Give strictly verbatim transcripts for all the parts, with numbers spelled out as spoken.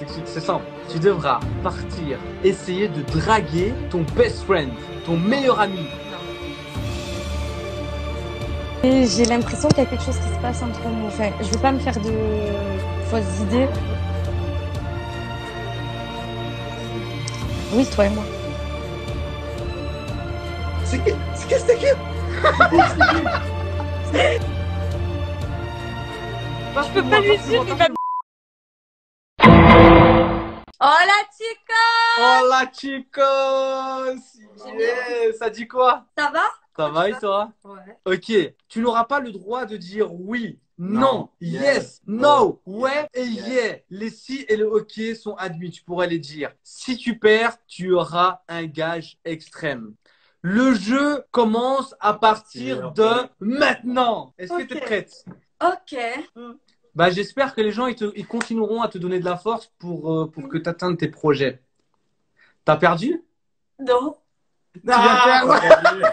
t'explique, c'est simple. Tu devras partir, essayer de draguer ton best friend, ton meilleur ami. Et j'ai l'impression qu'il y a quelque chose qui se passe entre nous. Enfin, je veux pas me faire de fausses idées. Oui, toi et moi. C'est qui? C'est qui cette équipe? Je peux pas lui dire, il va me... Hola chicos! Hola chicos! Yeah, ça dit quoi? Ça va? Ça va et toi? Ouais. Ok, tu n'auras pas le droit de dire oui, non, Non, yes, yes, no, no, ouais et yes. yeah. Les si et le ok sont admis, tu pourrais les dire. Si tu perds, tu auras un gage extrême. Le jeu commence à partir de maintenant. Est-ce que Ok. tu es prête? Ok. Bah, j'espère que les gens ils, te- ils continueront à te donner de la force pour, euh, pour que tu atteignes tes projets. T'as perdu? Non. Tu viens de perdre. Ah,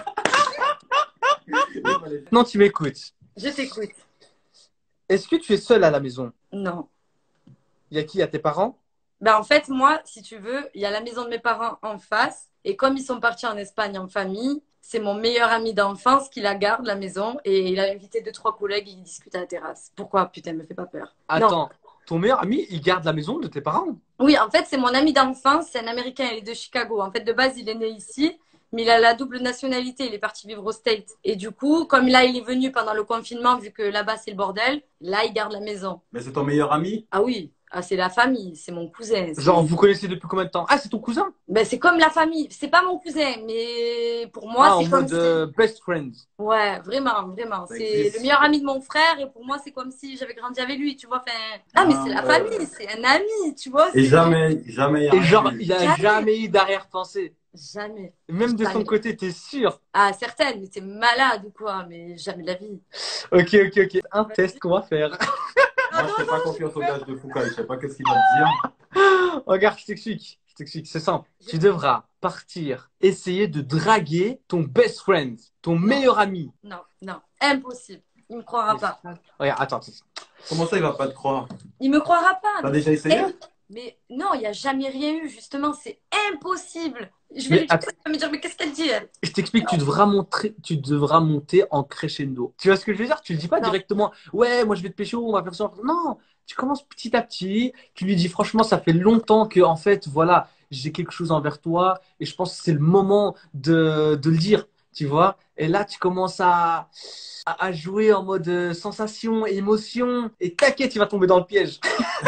Non, tu m'écoutes. Je t'écoute. Est-ce que tu es seule à la maison? Non. Il y a qui? Il y a tes parents? Ben en fait, moi, si tu veux, il y a la maison de mes parents en face. Et comme ils sont partis en Espagne en famille, c'est mon meilleur ami d'enfance qui la garde, la maison. Et il a invité deux, trois collègues et ils discutent à la terrasse. Pourquoi? Putain, me fais pas peur. Non. Attends, ton meilleur ami, il garde la maison de tes parents? Oui, en fait, c'est mon ami d'enfance. C'est un Américain, il est de Chicago. En fait, de base, il est né ici. Mais il a la double nationalité. Il est parti vivre au States. Et du coup, comme là, il est venu pendant le confinement, vu que là-bas, c'est le bordel, là, il garde la maison. Mais c'est ton meilleur ami? Ah oui. Ah, c'est la famille, c'est mon cousin. c'est- Genre, vous connaissez depuis combien de temps? Ah, c'est ton cousin? Ben, c'est comme la famille. C'est pas mon cousin, mais pour moi, Ah, en c'est comme mode si. euh, best friends. Ouais, vraiment, vraiment. Ça C'est existe. le meilleur ami de mon frère et pour moi, c'est comme si j'avais grandi avec lui, tu vois. Enfin... Ah, mais Ah, c'est la ouais. famille, c'est un ami, tu vois. Et c'est- jamais, jamais. Et genre, il a Jamais. jamais eu d'arrière-pensée. Jamais. Même de son Jamais. côté, t'es sûr? Ah, certaines, mais t'es malade ou quoi, mais jamais de la vie. Ok, ok, ok. Un test qu'on va faire. Moi, je fais pas confiance au gage de Foucault. Je sais pas qu'est-ce qu'il va te dire. Regarde, je t'explique. Je t'explique, c'est simple. Tu devras partir, essayer de draguer ton best friend, ton meilleur ami. Non, non, impossible. Il me croira pas. Regarde, attends, attends. Comment ça, il va pas te croire? Il me croira pas. T'as mais- déjà essayé? Mais non, il n'y a jamais rien eu, justement, c'est impossible. Je vais Mais lui dire, attends. elle va me dire, mais qu'est-ce qu'elle dit, elle? Je t'explique, tu devras montrer, tu devras monter en crescendo. Tu vois ce que je veux dire? Tu ne dis pas Non. directement, ouais, moi je vais te pécho, on va faire ça. Non, tu commences petit à petit. Tu lui dis, franchement, ça fait longtemps que, en fait, voilà, j'ai quelque chose envers toi et je pense que c'est le moment de, de le dire, tu vois? Et là, tu commences à, à, à jouer en mode euh, sensation, émotion et t'inquiète, il va tomber dans le piège.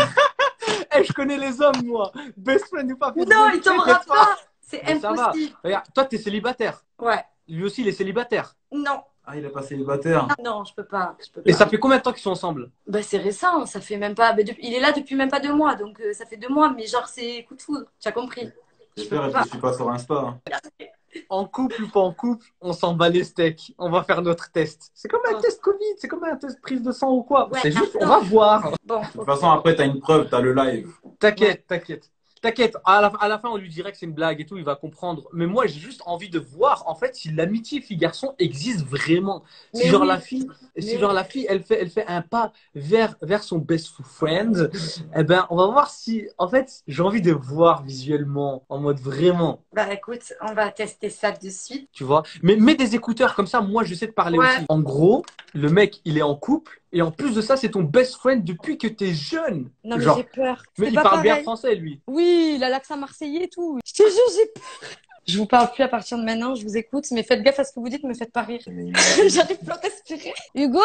Eh, je connais les hommes, moi. Best friend ou pas. Non, il tombera t'inquiète pas. C'est Mais ça va. impossible. Regarde, toi, t'es célibataire. Ouais. Lui aussi, il est célibataire. Non, Ah, il est pas célibataire. non, je peux pas. Je peux Et pas. ça fait combien de temps qu'ils sont ensemble? Bah, c'est récent, ça fait même pas. bah, depuis- Il est là depuis même pas deux mois, donc euh, ça fait deux mois, mais genre, c'est coup de foudre. Tu as compris? J'espère que je pas. ne suis pas sur Insta. hein. En couple ou pas en couple, on s'en bat les steaks. On va faire notre test. C'est comme un Oh. test Covid, c'est comme un test prise de sang ou quoi. Ouais, c'est juste, on attends. va voir. Bon, De toute façon, après, t'as une preuve, t'as le live. T'inquiète, t'inquiète. T'inquiète, à la, à la fin, on lui dirait que c'est une blague et tout, il va comprendre. Mais moi, j'ai juste envie de voir, en fait, si l'amitié fille-garçon existe vraiment. Si, Mais genre, oui. la fille, si, Mais genre, oui. la fille, elle fait, elle fait un pas vers, vers son best friend, eh ben, on va voir si, en fait, j'ai envie de voir visuellement, en mode vraiment, bah écoute, on va tester ça de suite. tu vois. Mais mets des écouteurs, comme ça, moi, je sais te parler Ouais. aussi. En gros, le mec, il est en couple, et en plus de ça, c'est ton best friend depuis que t'es jeune. Non, mais Genre, j'ai peur. mais C'est il pas parle bien pareil. français, lui. Oui, il a l'accent marseillais et tout. Je te jure, j'ai peur. Je vous parle plus à partir de maintenant, je vous écoute, mais faites gaffe à ce que vous dites, me faites pas rire. J'arrive plus à respirer. Hugo,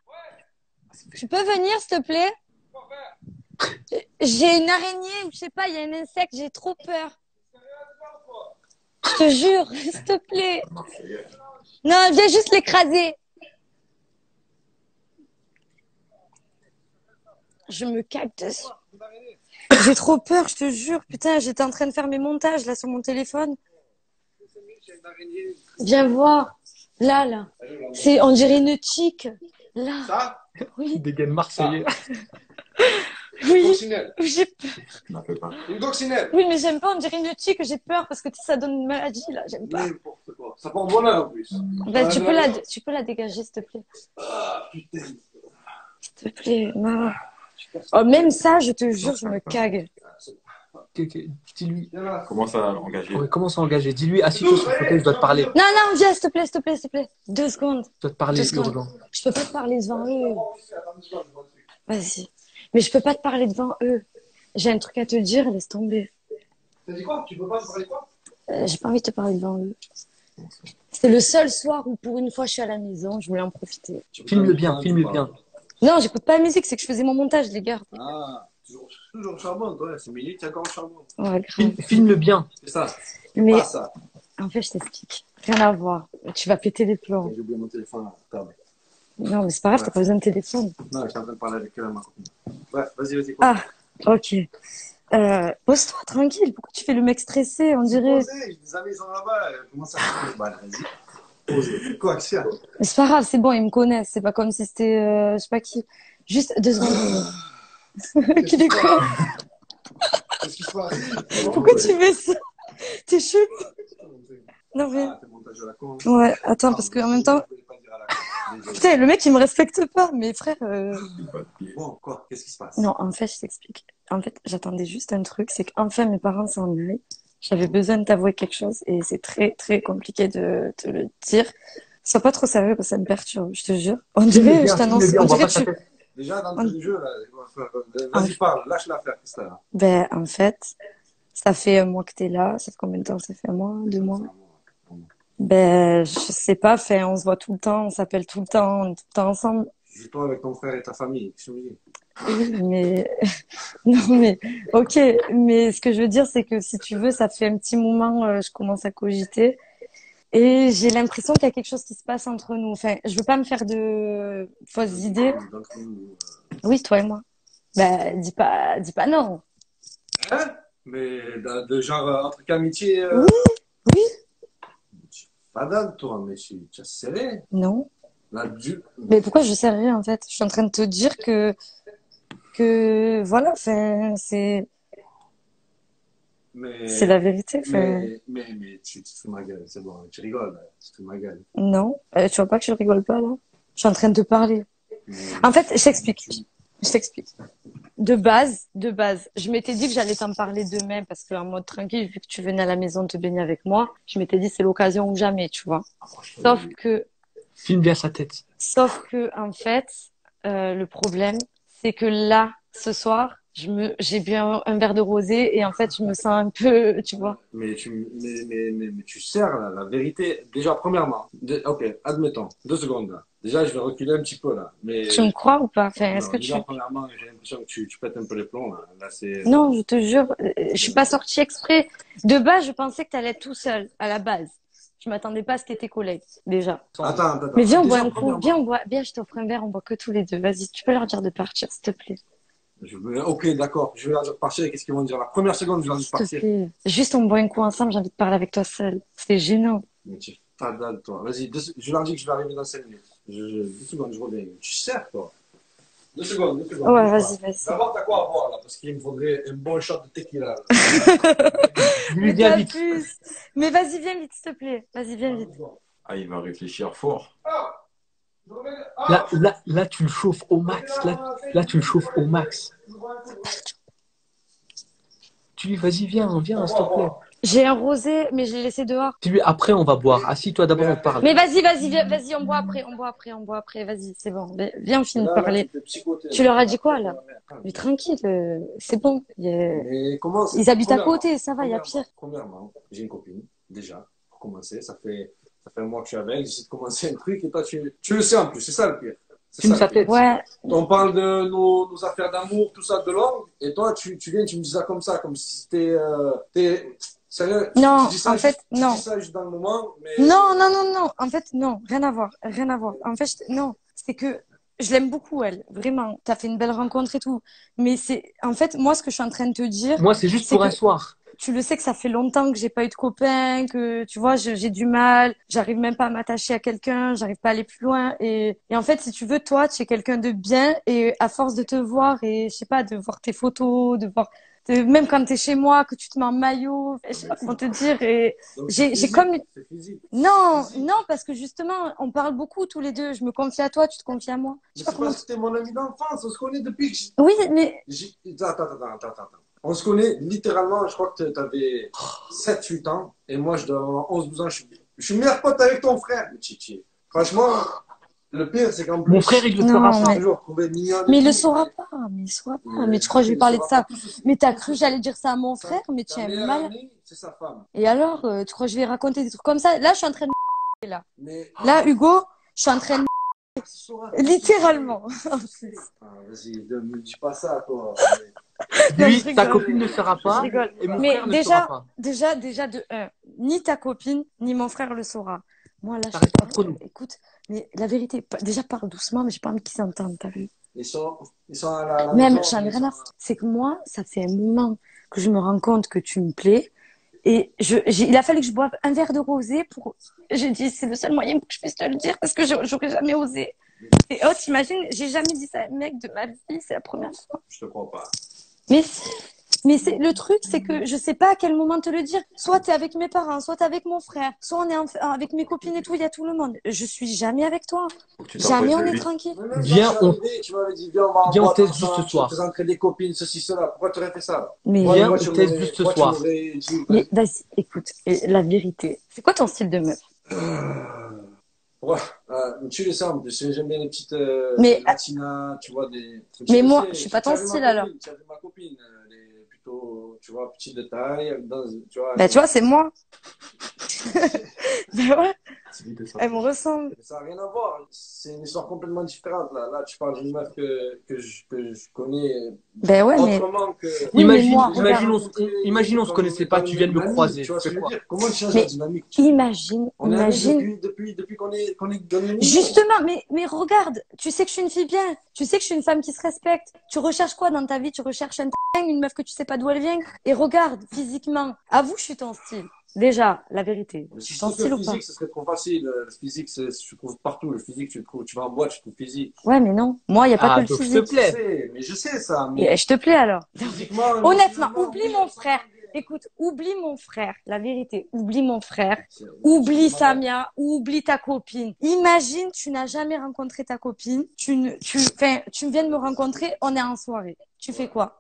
tu peux venir, s'il te plaît? J'ai une araignée, ou je sais pas, il y a un insecte, j'ai trop peur. Je te jure, s'il te plaît. Non, viens juste l'écraser. Je me cague dessus. J'ai trop peur, je te jure. Putain, j'étais en train de faire mes montages là sur mon téléphone. Viens voir. Là, là. C'est, on dirait une chick. Là. Ça? Oui. Dégaine marseillais. Une Oui. coccinelle. J'ai peur. N'en fais pas. Une coccinelle. Oui, mais j'aime pas, on dirait une chick. J'ai peur parce que tu sais, ça donne une maladie là. J'aime pas. N'importe quoi. Ça porte bonheur en plus. Bah, tu Ah, peux la, non. tu peux la dégager, s'il te plaît. Ah, putain. S'il te plaît. Non. Oh, même ça, je te jure, je me cague. C'est Ok, ok. Dis-lui. Viens là. Commence à engager. Ouais, comment s'engager? Dis-lui, assis-toi sur le fauteuil, je dois te parler. Non, non, viens, s'il te plaît, s'il te plaît, s'il te plaît. Deux secondes. Je dois te parler, Deux secondes. urgent. Je peux pas te parler devant eux. Vas-y. Mais je peux pas te parler devant eux. J'ai un truc à te dire, laisse tomber. T'as dit quoi? Tu peux pas me parler quoi? Euh, j'ai pas envie de te parler devant eux. C'est le seul soir où pour une fois je suis à la maison, je voulais en profiter. Filme-le bien, filme-le bien. Non, j'écoute pas la musique, c'est que je faisais mon montage, les gars. Ah, toujours, toujours charbon, toi. C'est minutes, il y a encore charbon. Ouais, grave. Filme- Filme-le bien. C'est ça. Mais Pas ça. en fait, je t'explique. Rien à voir. Tu vas péter les plombs. J'ai oublié mon téléphone à la table. Non, mais c'est pas grave, t'as pas besoin de téléphone. Non, je suis en train de parler avec euh, ma copine. Bref, vas-y, vas-y. Ah, ok. Euh, pose-toi, tranquille. Pourquoi tu fais le mec stressé, on dirait? Posé, j'ai des amis, ils sont là-bas. euh, Comment ça se passe? Bah, vas-y. Posé. Quoi, qu'est-ce qu'il y a? Mais c'est pas grave, c'est bon, ils me connaissent. C'est pas comme si c'était, euh, je sais pas qui. Juste deux secondes. Qu'il est con. Qu'est-ce qui se passe? Pourquoi tu fais ça? T'es chelou. Non, mais. Ah, t'es montage à la con. Ouais, attends, parce qu'en même temps. Je voulais pas dire à la con. Désolé. Putain, le mec, il me respecte pas. Mais frère. euh, Bon, quoi? Qu'est-ce qui se passe? Non, en fait, je t'explique. En fait, j'attendais juste un truc. C'est qu'enfin, mes parents s'en aillent. J'avais besoin de t'avouer quelque chose. Et c'est très, très compliqué de te le dire. Sois pas trop sérieux parce que ça me perturbe, je te jure. On Filme-le dirait, bien, je t'annonce. filme-le bien, On on voit dirait pas sa tu. tête. Déjà, dans On- le jeu, là, euh, vas-y, parle, lâche l'affaire, qu'est-ce que t'as là? Ben, en fait, ça fait un mois que t'es là. Ça fait combien de temps? Ça fait un mois, deux mois? Ben, je sais pas. Fait, on se voit tout le temps, on s'appelle tout le temps, on est tout le temps ensemble. C'est toi avec ton frère et ta famille, qu'est-ce que tu me dis? Oui, mais non, mais ok. Mais ce que je veux dire, c'est que si tu veux, ça fait un petit moment, euh, je commence à cogiter et j'ai l'impression qu'il y a quelque chose qui se passe entre nous. Enfin, je veux pas me faire de fausses idées. Donc, euh, Oui, toi et moi. Ben, dis pas, dis pas non. Hein? Mais de, de genre, euh, entre qu'amitié, euh, Oui, pas d'âne, toi, mais tu tu as serré. non. Là, du... Mais pourquoi je sais rien en fait? Je suis en train de te dire que que voilà, enfin, c'est Mais, c'est la vérité. Enfin, mais, mais, mais tu, tu te fous ma gueule, c'est bon, tu rigoles, là, tu te fous ma gueule. non. Euh, tu vois pas que je rigole pas là? Je suis en train de te parler. Mais- En fait, je t'explique. Je t'explique. De base, de base, je m'étais dit que j'allais t'en parler demain parce qu'en mode tranquille, vu que tu venais à la maison te baigner avec moi, je m'étais dit c'est l'occasion ou jamais, tu vois. Sauf que, Filme bien sa tête. sauf que, en fait, euh, le problème, c'est que là, ce soir, je me, j'ai bu un, un verre de rosé et en fait, je me sens un peu, tu vois. Mais tu, mais, mais, mais, mais tu sers là, la vérité. Déjà, premièrement, de- ok, admettons, deux secondes là. Déjà, je vais reculer un petit peu là. Mais Tu me crois ou pas? Enfin, est-ce non, que tu... déjà, premièrement, j'ai l'impression que tu, tu pètes un peu les plombs là. Là, c'est. Non, je te jure, euh, je suis pas sortie exprès. De base, je pensais que t'allais être tout seul, à la base. Je m'attendais pas à ce que tes collègues, déjà. Attends, attends, attends. Mais viens, on boit Déjà, un coup. premièrement, Viens, on boit, viens, je t'offre un verre, on boit que tous les deux. Vas-y, tu peux leur dire de partir, s'il te plaît. je veux- Ok, d'accord. Je vais leur dire de partir. Qu'est-ce qu'ils vont dire? La première seconde, je vais leur dire de S'il te partir. plaît. Juste, on boit un coup ensemble, j'ai envie de parler avec toi seul. C'est gênant. Mais tu pas dalle, toi. Vas-y, deux- je leur dis que je vais arriver dans cinq minutes. Je, je- deux secondes, je reviens. Tu sers, toi. Deux secondes, deux secondes. Ouais, bouge vas-y, pas. vas-y. D'abord, t'as quoi à boire là? Parce qu'il me faudrait un bon shot de tequila. là. Dis-lui Mais bien t'as vite. plus. Mais vas-y, viens vite, s'il te plaît. Vas-y, viens vite. Ah, il va réfléchir fort. Ah, je remets- ah, Là, là, là, tu le chauffes au max. Là, là, tu le chauffes au max. Tu lui, vas-y, viens, viens, s'il te plaît. J'ai un rosé, mais je l'ai laissé dehors. Dis-lui, après, on va boire. Assis-toi d'abord, on parle. Mais vas-y, vas-y, viens, vas-y, on boit après, on boit après, on boit après. Vas-y, c'est bon. Mais viens, on finit de Là, là, parler. tu fais psychoter. Tu leur as dit quoi, là? Mais tranquille, euh, c'est bon. Il y a- Mais comment c'est- Ils habitent à premièrement, côté, ça va, il y a pire. Premièrement, premièrement, j'ai une copine, déjà, pour commencer. Ça fait, ça fait un mois que je suis avec. J'essaie de commencer un truc et toi, tu, tu le sais en plus. C'est ça le pire. C'est Filme ça, sa le pire. tête. Ouais, On parle de nos, nos affaires d'amour, tout ça de longue, et toi, tu, tu viens, tu me dis ça comme ça, comme si c'était. Euh, t'es- sérieux, tu- Non, tu dis ça en fait, juste- tu non. dis ça juste dans le moment, mais. non, non, non, non. En fait, non, rien à voir, rien à voir. En fait, je- non, c'est que je l'aime beaucoup, elle, vraiment. T'as fait une belle rencontre et tout. Mais c'est, en fait, moi, ce que je suis en train de te dire, Moi, c'est juste C'est pour que- un soir. tu le sais que ça fait longtemps que j'ai pas eu de copain, que tu vois, je- j'ai du mal, j'arrive même pas à m'attacher à quelqu'un, j'arrive pas à aller plus loin. Et, et en fait, si tu veux, toi, tu es quelqu'un de bien et à force de te voir et je sais pas, de voir tes photos, de voir, de- même quand t'es chez moi, que tu te mets en maillot, je sais pas comment te dire. Et Donc, j'ai- c'est j'ai physique, comme- c'est physique. non, Physique. non, parce que justement, on parle beaucoup tous les deux. Je me confie à toi, tu te confies à moi. Je Mais sais pas c'est comment. parce que t'es mon ami d'enfance, on se connaît depuis que. j'- Oui, mais j'ai- Attends, attends, attends, attends, attends. On se connaît littéralement, je crois que tu avais sept huit ans. Et moi, je dois avoir onze douze ans. Je suis, je suis meilleur pote avec ton frère, Chichi. Franchement, le pire, c'est qu'en plus. Mon frère, il le Non, fera mais- pas. toujours trouvé mignonne. Mais et il le tout. saura pas, mais il saura pas. Mais- Mais tu crois que je vais il parler de saura ça? pas tout ce- Mais t'as cru que j'allais dire ça à mon Sa- frère, mais tu Ta es meilleure mal. amie, c'est sa femme. Et alors, euh, tu crois que je vais raconter des trucs comme ça? Là, je suis en train de là. Mais Là, Hugo, je suis en train de tu sauras. littéralement. Ah, vas-y, ne me dis pas ça, toi. Non, Lui, je rigole. ta copine ne fera Je pas. rigole. Et mon Mais frère ne déjà- fera pas. Déjà, déjà de un, ni ta copine, ni mon frère le saura. Moi, là, je Ça sais reste pas. entre nous. Écoute, mais la vérité, pa- déjà parle doucement, mais j'ai pas envie qu'ils s'entendent, t'as vu? Ils sont, ils sont à la, à la Même, maison, j'en ai ils rien sont à foutre. C'est que moi, ça fait un moment que je me rends compte que tu me plais. Et je, j'ai- il a fallu que je boive un verre de rosé pour. J'ai dit, c'est le seul moyen pour que je puisse te le dire parce que je- j'aurais jamais osé. Et oh, t'imagines, j'ai jamais dit ça à un mec de ma vie, c'est la première fois. Je te crois pas. Mais si. Mais c'est, le truc, c'est que je sais pas à quel moment te le dire. Soit t'es avec mes parents, soit t'es avec mon frère, soit on est en- avec mes copines et tout, il y a tout le monde. Je suis jamais avec toi. Faut que tu Jamais t'approches on de est lui. tranquille. Mais même Viens, quand je suis on- arrivé, tu m'avais dit, viens, on va en Viens, on boîte teste ensemble, juste ce je te soir. présenterai des copines, ceci, cela. Pourquoi tu aurais fait ça, là? Mais, Viens, Moi, on tu teste m'aurais- juste ce moi, tu soir. m'aurais dit, mais vas-y, écoute, et la vérité. C'est quoi ton style de meuf? Ouais, euh, tu le sais, en plus, j'aime bien les petites euh, Mais- des latinas, tu vois, des... Tu Mais le moi, sais, je suis pas tu as ton vu ma style, copine, alors. Tu as vu ma copine, euh, elle est plutôt, tu vois, petite de taille, dans, tu vois. Bah, tu vois, c'est moi. Bah ouais, C'est vite ça. elle me ressemble. Ça n'a rien à voir, c'est une histoire complètement différente, là. Là, tu parles d'une meuf que, que, je, que je connais Ben ouais, mais. autrement que... Oui, Imagine, mais moi, imagine, on, regarde. on- imagine, on se connaissait pas, tu viens de me croiser. Tu vois ce Tu que fais je veux quoi? dire? Comment tu changes Mais la dynamique? Imagine, On est amis imagine. depuis, depuis, depuis qu'on est, qu'on est dans le milieu. Justement, mais, mais regarde, tu sais que je suis une fille bien, tu sais que je suis une femme qui se respecte. Tu recherches quoi dans ta vie? Tu recherches un t***, une meuf que tu sais pas d'où elle vient? Et regarde, physiquement, avoue, je suis ton style. Déjà, la vérité. Mais Je si suis je ton trouve style le ou pas? physique, ce serait trop facile. Le physique, c'est, tu le trouves partout. Le physique, tu le trouves, tu vas en boîte, tu trouves physique. Ouais, mais non. Moi, il n'y a pas Ah, que le donc, s'il physique. te plaît. Je sais, mais je sais ça. Mais Et je te plais alors. physiquement, Honnêtement, émotionnellement, oublie oui, mon ça frère. va bien. Écoute, oublie mon frère. La vérité, oublie mon frère. C'est- Oublie c'est- Samia, oublie ta copine. Imagine, tu n'as jamais rencontré ta copine. Tu, ne, tu, enfin, tu viens de me rencontrer, on est en soirée. Tu fais quoi?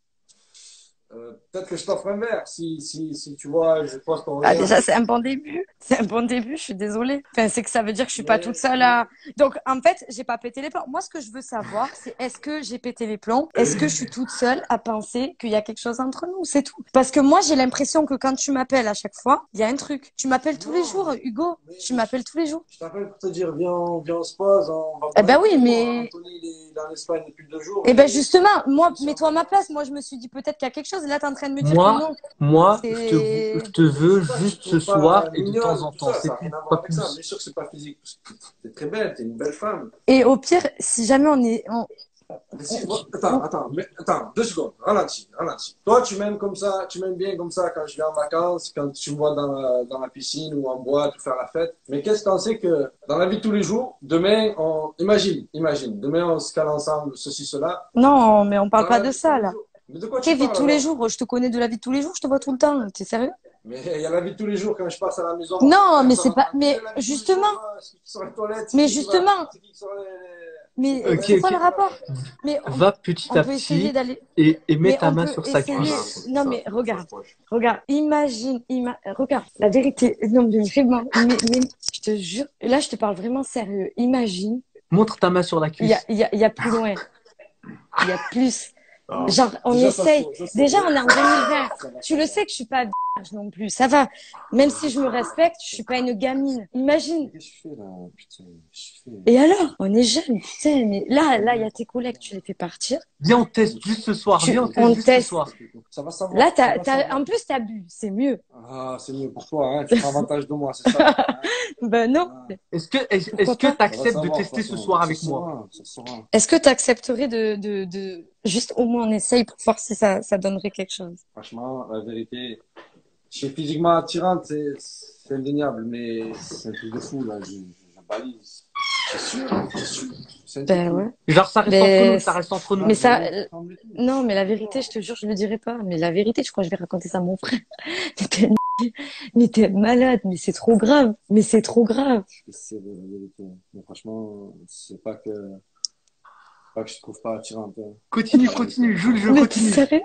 Euh, peut-être que je t'offre un verre si, si, si tu vois, je poste ton Ah, verre. déjà, c'est un bon début. C'est un bon début, je suis désolée. Enfin, c'est que ça veut dire que je suis pas Mais- toute seule à... Donc, en fait, j'ai pas pété les plombs. Moi, ce que je veux savoir, c'est est-ce que j'ai pété les plombs? Est-ce que je suis toute seule à penser qu'il y a quelque chose entre nous? C'est tout. Parce que moi, j'ai l'impression que quand tu m'appelles à chaque fois, il y a un truc. Tu m'appelles tous les Non, jours, Hugo. mais- Tu m'appelles tous les jours. Je t'appelle pour te dire, viens, on- viens, on se pose, on va Eh ben boire un oui, coup. mais- Anthony, il est en Espagne depuis deux jours. Eh ben Et- justement, moi, mets-toi à ma place. Moi, je me suis dit peut-être qu'il y a quelque chose. Et là, t'es en train de me dire Moi, que non. Moi, C'est- je te, je te veux C'est pas- juste je ce trouve pas soir et de mignonne, temps en tout temps. ça, C'est ça a tout, rien à voir pas avec ça. plus. Bien sûr que c'est pas physique. parce que T'es très belle, t'es une belle femme. Et au pire, si jamais on est... on- Mais si, moi- attends, attends, mais, attends, deux secondes, ralentis, ralentis. Toi, tu m'aimes comme ça, tu m'aimes bien comme ça quand je viens en vacances, quand tu me vois dans la, dans la piscine ou en boîte ou faire la fête. Mais qu'est-ce que t'en sais que dans la vie de tous les jours, demain, on, imagine, imagine, demain on se cale ensemble, ceci, cela. Non, mais on parle Dans pas la de vie ça, tous les là. jours. Mais de quoi tu Quelle vie de parles, tous les alors? jours? Je te connais de la vie de tous les jours, je te vois tout le temps. T'es sérieux? Mais il y a la vie de tous les jours quand je passe à la maison. Non, mais Ça c'est va, pas- tu mais sais, la vie de tous les justement- jours, là, c'est qui sont les toilettes, c'est Mais qui qui va- justement- c'est qui qui sont les- les- Mais Ok, c'est quoi ok. le rapport? Mais on, Va petit on à peut essayer petit d'aller... et, et mets Mais ta on main peut sur sa essayer- cuisse. Non, mais regarde. Regarde, imagine, ima... regarde, la vérité, non mais vraiment, mais, mais je te jure, là je te parle vraiment sérieux, imagine, Montre ta main sur la il cuisse. y a, il y, a, il y a plus loin, il y a plus, Ah. genre on Déjà, ça essaye, faut- ça, c'est- déjà on est en deux mille vingt, Ça va, tu le sais que je suis pas vierge non plus, ça va, même si je me respecte, je suis pas une gamine, imagine. Qu'est-ce que je fais là? Putain, qu'est-ce que je fais? Et alors, on est jeunes, putain, mais là, là, il y a tes collègues, tu les fais partir. Viens, on teste juste ce soir. Tu- Viens, on on teste juste ce teste. soir. Ça va savoir. Là, ça t'as, va t'as, savoir. en plus, t'as bu, c'est mieux. Ah, c'est mieux pour toi, hein. Tu prends avantage de moi, c'est ça? hein. Ben non. Ah. Est-ce que, est-ce Pourquoi est-ce que pas? tu Ça va acceptes de savoir, tester de toute ce façon. soir Ça avec moi? saura, ça saura. Est-ce que tu accepterais de, de, de, juste au moins on essaye pour voir si ça, ça donnerait quelque chose? Franchement, la vérité, je suis physiquement attirante, c'est, c'est indéniable, mais c'est un truc de fou, là. Je, je, je balise. C'est sûr, c'est sûr. C'est un truc Ben de fou. ouais. Genre, ça reste Mais- entre nous, ça reste entre nous. Mais ça, Je tremble et tout. non, mais la vérité, je te jure, je le dirai pas. Mais la vérité, je crois que je vais raconter ça à mon frère. Mais t'es, mais t'es malade, mais c'est trop grave. Mais c'est trop grave. C'est la vérité. Mais franchement, c'est pas que, pas que je te trouve pas attirante. hein. Continue, continue, joue le jeu, Mais t'es continue. sérieux?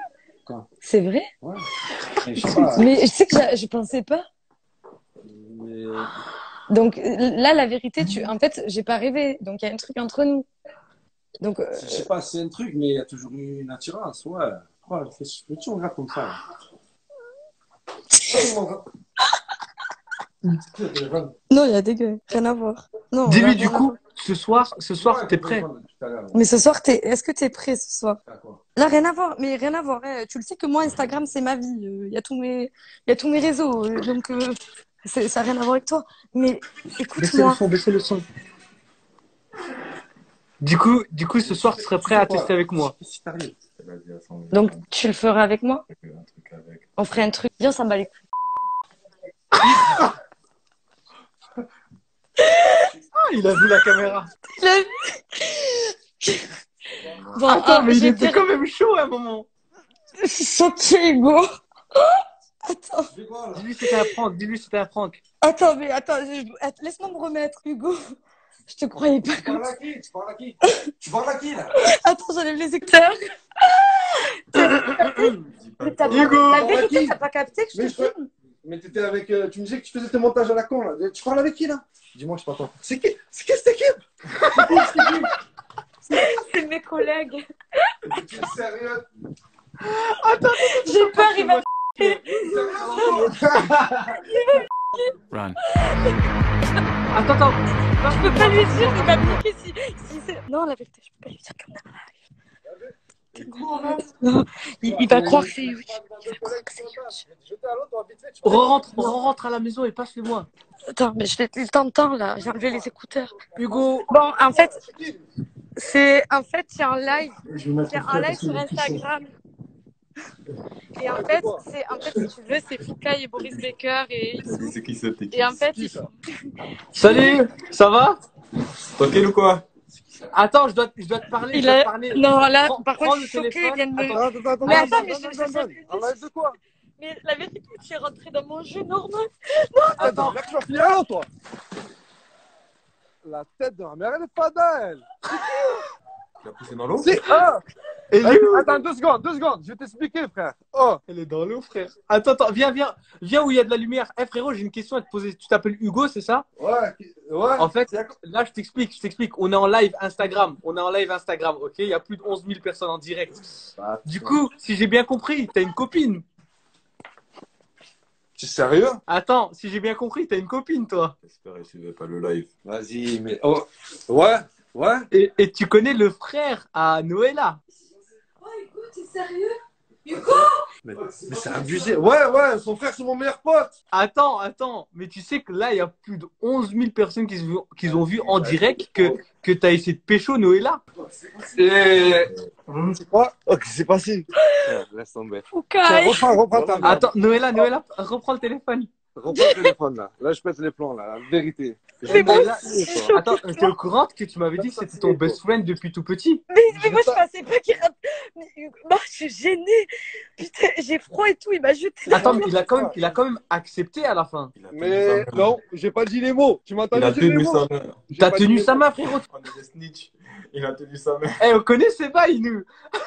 Quand? C'est vrai? Ouais. Mais je sais pas. Mais je sais que je, je pensais pas. Mais... Donc là, la vérité, tu, en fait, j'ai pas rêvé. Donc il y a un truc entre nous. Donc, euh, Je sais pas, c'est un truc, mais il y a toujours eu une attirance, ouais. Ouais, fais- tu regardes comme ça. non, il y a des gars, rien à voir. Non, Dis-lui là, du rien à coup, voir. ce soir, ce soir, t'es prêt? Mais ce soir, t'es, est-ce que t'es prêt ce soir? Ah, quoi? Là, rien à voir, mais rien à voir. Hein. Tu le sais que moi, Instagram, c'est ma vie. Il y a tous mes, il y a tous mes réseaux. euh, Donc, euh, c'est- ça n'a rien à voir avec toi. Mais Baissez le écoute-moi. son, baissez le son. Du coup, du coup, ce soir, tu serais prêt à tester avec moi? Qu'est-ce qui t'arrive? Elle a dit à son- Donc, tu le ferais avec moi? un truc avec. On ferait un truc. Viens, ça me bat les couilles. Ah, il a vu la caméra. Il a vu. Bon, Attends, ah, mais il j'ai était été- quand même chaud à un moment. Choqué, Hugo. Attends, Je fais quoi, là? Dis-lui c'était un prank, dis-lui c'était un prank. attends, mais attends, je- att- laisse-moi me remettre, Hugo. Je te croyais pas Tu comme parles ça. à qui? Tu parles à qui? Tu parles à qui, là? Attends, j'enlève les écouteurs. Dis pas Mais t'as quoi. pas- Hugo. La vérité, t'as pas capté que je Mais te je- filme? Mais t'étais avec. euh, tu me disais que tu faisais tes montages à la con, là. Tu parles avec qui, là? Dis-moi, je sais pas toi. C'est qui? C'est qui cette équipe? C'est qui? C'est qui? C'est mes collègues. Tu es sérieux? J'ai peur, il va. Run. Attends, attends. Je peux pas lui dire, il va me niquer si. si c'est- non, la vérité, je peux pas lui dire comme ça. Non, il, il va croire que c'est Yuji. Il va croire que c'est Yuji. Re-rentre, re-rentre à la maison et passe-le-moi. Attends, mais je l'ai le temps de temps là. J'ai enlevé les écouteurs. Hugo. Bon, en fait, c'est en fait, il y a un live. Il y a un live sur Instagram. Et en fait, c'est en fait, si tu veux, c'est Foucault et Boris Becker et Issou. C'est qui cette équipe? Et en fait, ils... Salut, ça va? Tranquille ou quoi? Attends, je dois, je dois te parler. il je dois a... te parler. Non, là, Prends- par prends contre, le je suis choquée. téléphone. Il vient de me. Attends, attends, attends. Mais attends, attends, mais attends, je- je- attends, je- attends. En live de quoi? Mais la vérité, tu es rentré dans mon jeu normal. Attends, mec, tu vas finir là, toi? La tête de ma mère, elle est pas d'elle. Tu l'as poussé dans l'eau? C'est un. Et lui, Attends, deux secondes, deux secondes. Je vais t'expliquer, frère. Oh. elle est dans l'eau, frère. Attends, attends, viens, viens. Viens où il y a de la lumière. Eh frérot, j'ai une question à te poser. Tu t'appelles Hugo, c'est ça? Ouais, ouais. En fait, C'est- là, je t'explique, je t'explique. On est en live Instagram. On est en live Instagram, ok? Il y a plus de onze mille personnes en direct. Du coup, si j'ai bien compris, t'as une copine. Tu es sérieux? Attends, si j'ai bien compris, t'as une copine, toi. J'espère que tu ne pas le live. Vas-y, mais. Oh. Ouais, ouais. Et, et tu connais le frère à Noëlla. Oh, Hugo, t'es sérieux? Mais, mais c'est abusé. Ouais, ouais, son frère, c'est mon meilleur pote. Attends, attends. Mais tu sais que là, il y a plus de onze mille personnes qui, se- qui ont vu en direct que, que t'as essayé de pécho Noëlla. Et. C'est quoi? Ok, c'est passé. Laisse tomber. Foucault. Tiens, reprends, reprends ta merde. Attends, Noëlla, Noëlla, reprends le téléphone. Reprends le téléphone, là. Là, je pète les plombs, là. La vérité. Mais bon, Noëlla, attends, t'es au courant que tu m'avais dit que c'était ton best friend depuis tout petit? Mais, mais moi, je pensais pas qu'il rappe. Mais Hugo, moi, je suis gênée. Putain, j'ai froid et tout. Il m'a jeté. Attends, mais il a quand même, il a quand même accepté à la fin. Il a tenu Mais sa main. non, j'ai pas dit les mots. Tu m'entends Il a dire les tenu mots? sa main. J'ai T'as pas dit tenu les sa mots. main, frérot. On est des snitch. Il a tenu sa main. Eh, on connaît ces bails, nous.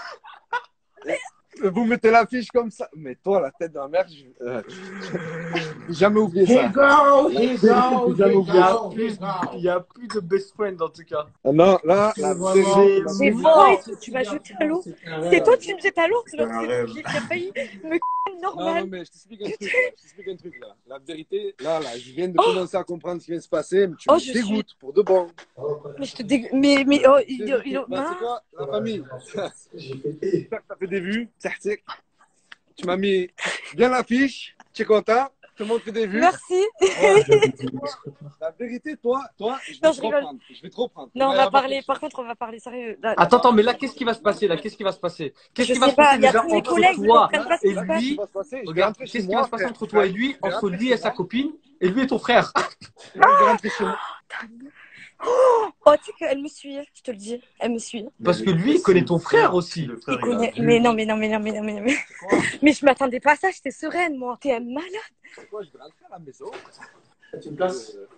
Vous mettez l'affiche comme ça. Mais toi, la tête d'un merde, je... euh, j'ai jamais oublié ça. Il y a plus, il y a plus de best friend, en tout cas. Ah non, là, la vérité, la J'ai vérité. froid et tout. Tu vas jeter à l'eau. C'est toi qui me jettes à l'eau. C'est C'est un l'autre rêve. qui qui a failli me c*** Non, normal. non, mais je t'explique un truc. là. Je t'explique un truc, là. La vérité, là, là, je viens de commencer à comprendre ce qui vient de se passer, mais tu Oh, me je dégoûtes pour de bon. Mais je te dégue... Mais, mais, oh, il, il, il- Bah, c'est quoi, la famille? J'espère que t'as fait des vues, certes. Tu m'as mis bien l'affiche, tu es content, je te montre des vues. Merci. La vérité, toi, toi, je vais Non, te je rigole. reprendre. Je vais te reprendre. Non, on va y va avoir parler. quelque Par chose. contre, on va parler sérieux. Là, Attends, attends, mais là, qu'est-ce qui va se passer là? Qu'est-ce qui va se passer? Qu'est-ce Je qui va sais se pas, passer il y a déjà tous mes entre collègues, ils toi comprennent pas ce qui et se Là, qu'est-ce qui lui? va se passer? Je vais Regarde, rentrer chez qu'est-ce qui moi, va se passer frère. entre toi et lui, Je vais entre rentrer lui chez et sa moi. copine, et lui et ton frère? Là, je vais rentrer chez moi. Oh, tu sais qu'elle me suit, je te le dis. Elle me suit. Parce que lui, il connaît ton frère aussi. Le frère, Il il a connaît... vu. Mais non, mais non, mais non, mais non, mais non. Mais, mais je m'attendais pas à ça, j'étais sereine, moi. T'es un malade. Quoi, je vais rentrer à la maison. Tu me places?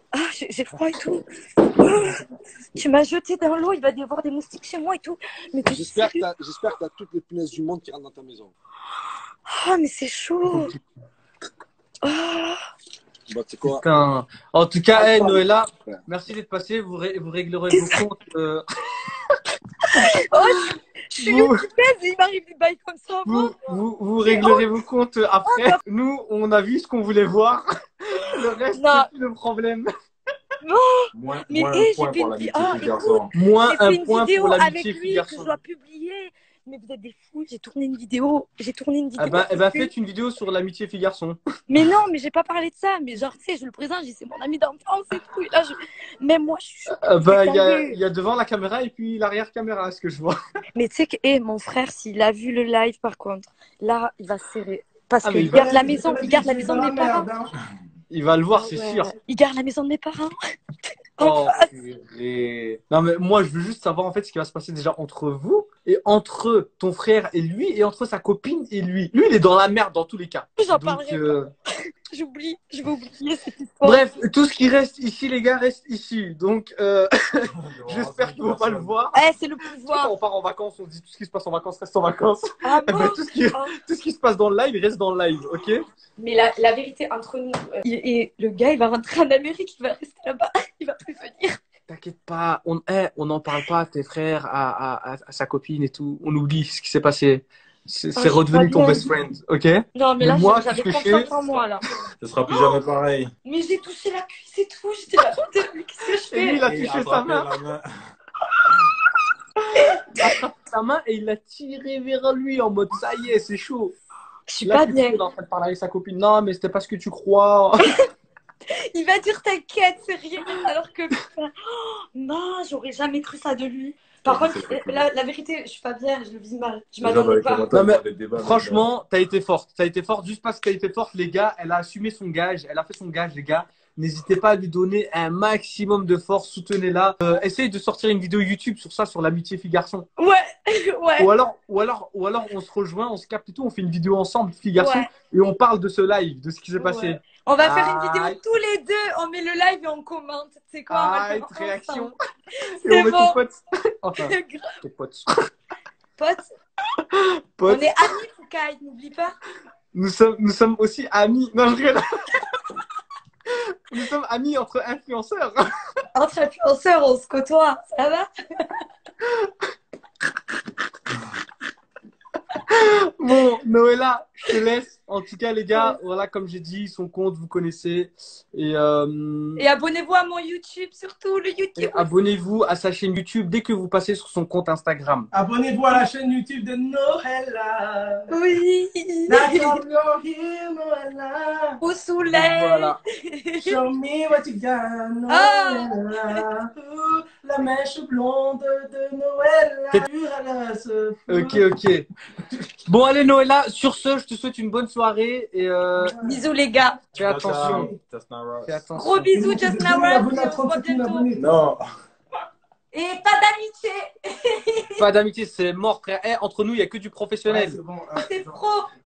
Ah, j'ai j'ai froid et tout. Ah, tu m'as jeté dans l'eau, il va y avoir des moustiques chez moi et tout. Mais t'es J'espère que sérieux? t'as j'espère que t'as toutes les punaises du monde qui rentrent dans ta maison. Ah, mais c'est chaud. Ah, Bah, tu sais quoi? Putain. En tout cas, hey, Attends. Noëlla, Ouais. merci d'être passé. Vous, ré- vous réglerez T'es vos ça- comptes. euh, oh, je suis vous, youtubeuse et il m'arrive des bails comme ça. vous, vous, vous J'ai réglerez vos comptes après. Nous, on a vu ce qu'on voulait voir. Le reste, Non. c'est plus le problème. Moins, Mais moins hé, un j'ai point fait pour une l'amitié vi- ah, fille-garçon. Moins J'ai un fait une point vidéo pour avec l'amitié lui que je fille-garçon. dois publier. Mais vous êtes des fous, j'ai tourné une vidéo. J'ai tourné une vidéo. Eh ben, eh ben, avec lui. faites une vidéo sur l'amitié fille-garçon. Mais non, mais j'ai pas parlé de ça. Mais genre, tu sais, je le présente, je dis c'est mon ami d'enfance et tout. Et là, je... même moi, je suis choquée. Euh, bah, C'est il y a, sérieux. il y a devant la caméra et puis l'arrière-caméra, ce que je vois. Mais tu sais que, hé, mon frère, s'il a vu le live, par contre, là, il va se serrer. Parce Ah, mais qu'il il va- garde la maison, il garde la maison de mes parents. Il va le voir, Ah c'est ouais. sûr. Il garde la maison de mes parents. En Oh, face. purée. Non, mais moi, je veux juste savoir en fait ce qui va se passer déjà entre vous et entre ton frère et lui et entre sa copine et lui. Lui, il est dans la merde dans tous les cas. J'en Donc, parlerai euh, J'oublie, je vais oublier cette histoire. bref, tout ce qui reste ici, les gars, reste ici. Donc, euh, j'espère qu'ils vont pas le voir. Eh, c'est le Quand pouvoir. on part en vacances, on se dit tout ce qui se passe en vacances reste en vacances. Ah Eh bon? ben, tout, ce qui, Ah. tout ce qui se passe dans le live reste dans le live, ok? Mais la, la vérité entre nous, euh, il- et le gars, il va rentrer en Amérique, il va rester là-bas, il va plus venir. T'inquiète pas, on eh, on n'en parle pas à tes frères, à, à, à, à sa copine et tout. On oublie ce qui s'est passé. C'est Ah, c'est je redevenu crois ton bien. best friend, ok? Non, mais Mais là, moi, j'avais qu'est-ce que je confiance fais en moi, là. Ce sera plus jamais pareil. Mais j'ai touché la cuisse et tout, j'étais là, putain, mais qu'est-ce que je Et lui, fais? il a Et touché sa attraper main, la main. il a attrapé sa main et il l'a tiré vers lui en mode ça y est, c'est chaud. Je suis Là, pas tout de bien. suite, il est en train de parler avec sa copine. Non, mais c'était pas ce que tu crois. Il va dire t'inquiète, c'est rien, alors que putain, oh, non, j'aurais jamais cru ça de lui. Par contre, la, la vérité, je suis pas bien, je le vis mal. Je Déjà, dans m'attendais les pas. commentaires, Non, mais il y a des débats, Franchement, t'as été forte. T'as été forte. Juste parce que t'as été forte, les gars, elle a assumé son gage. Elle a fait son gage, les gars. N'hésitez pas à lui donner un maximum de force. Soutenez-la. Euh, essayez de sortir une vidéo YouTube sur ça, sur l'amitié fille-garçon. Ouais, ouais. Ou alors, ou alors, ou alors, on se rejoint, on se capte et tout, on fait une vidéo ensemble, fille-garçon, Ouais. et on parle de ce live, de ce qui s'est passé. Ouais. On va faire une vidéo Aïe. tous les deux, on met le live et on commente. Tu sais quoi, on va le Aïe, faire ensemble. réaction. Et C'est on met bon. ton pote. Enfin, ton pote. Pote, Pote. on est amis, Foucault, n'oublie pas. Nous sommes, nous sommes aussi amis. Non, je rigole. Nous sommes amis entre influenceurs. Entre influenceurs, on se côtoie, ça va? Bon, Noëlla, je te laisse. En tout cas, les gars, voilà, comme j'ai dit, son compte, vous connaissez. Et, euh, Et abonnez-vous à mon YouTube, surtout le et YouTube. abonnez-vous à sa chaîne YouTube dès que vous passez sur son compte Instagram. Abonnez-vous à la chaîne YouTube de Noëlla. Oui. D'accord, you're here, Noëlla. Au soleil. Voilà. Show me what you got, Ah. Noëlla. Ouh, la mèche blonde de Noëlla. Elle se Ok, ok. Bon, allez, Noëlla, sur ce, je te souhaite une bonne soirée et euh, Bisous les gars. fais attention. Just now, Ross. Fais attention. Gros bisous, Just Now Rap. Abonnez à On se voit trente-sept mille bientôt. abonnés. Non. Et pas d'amitié. Pas d'amitié, c'est mort, frère. Eh, entre nous, il n'y a que du Ouais, professionnel. c'est bon. C'est pro.